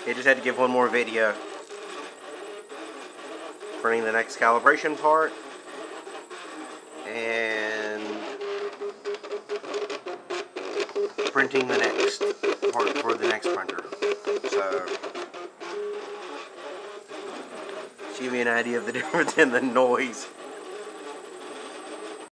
He just had to give one more video. Printing the next calibration part. And printing the next part for the next printer. So, give me an idea of the difference in the noise.